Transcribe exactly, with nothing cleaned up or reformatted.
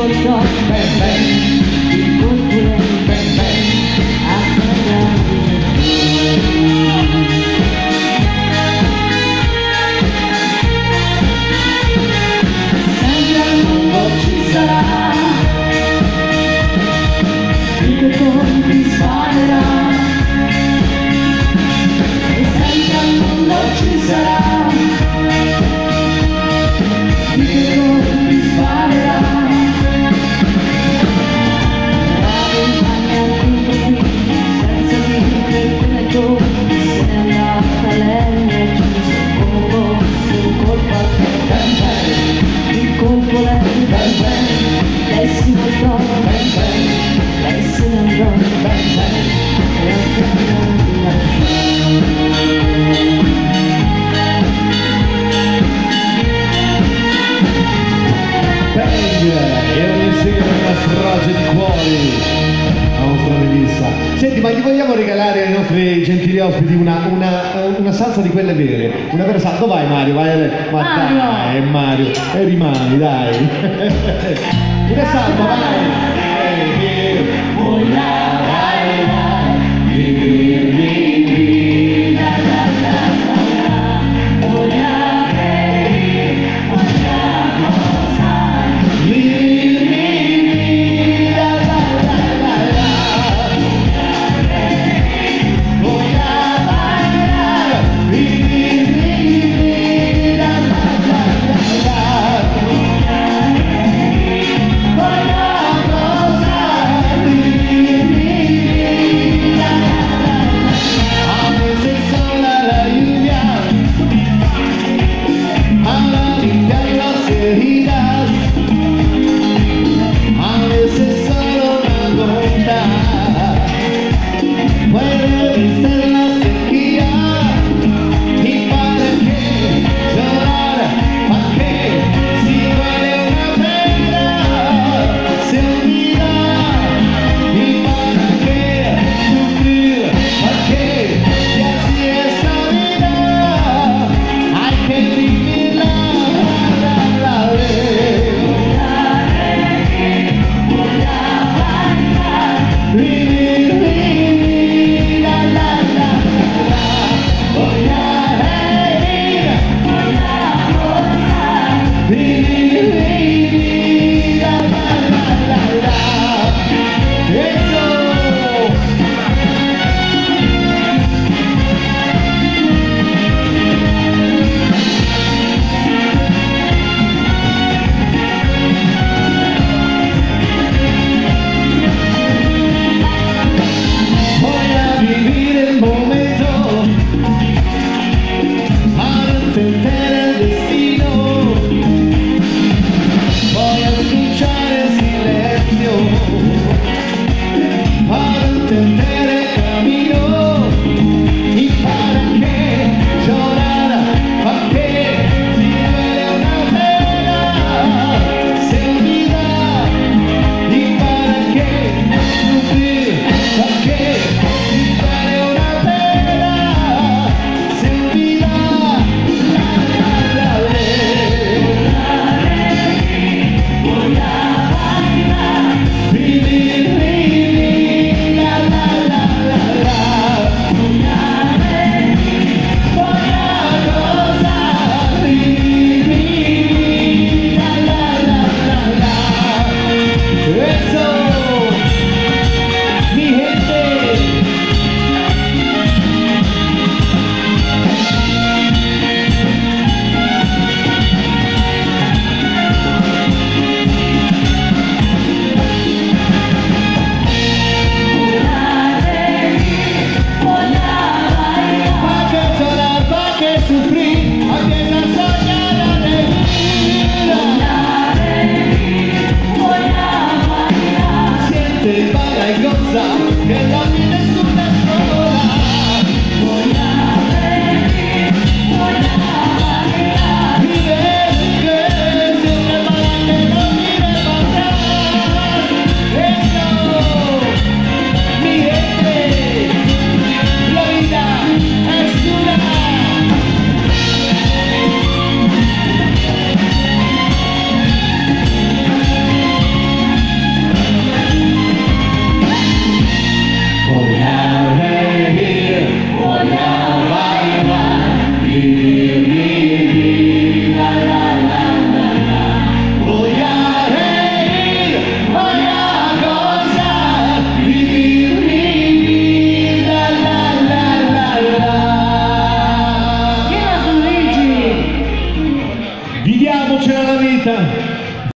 voltò, ben ben, il colpo ben ben, a sempre al mondo ci sarà chi che colpi sparerà, e sempre al mondo ci sarà chi che colpi sparerà. La montagna tutto qui, senza dire come tu, se n'è andata lei e ci sono come fosse un colpo a te, ben ben, il colpo lei, ben ben, lei si voltò, ben ben, lei se ne andò, ben ben, e a te non ti lasciò. E ogni sera una strage di cuori, la nostra Melissa. Senti, ma gli vogliamo regalare ai nostri gentili ospiti una, una, una salsa di quelle vere? Una vera salsa? Dove vai Mario? Vai a... Ma Mario. dai Mario, e rimani, dai. Una salsa, vai! Vuoi la, vai la,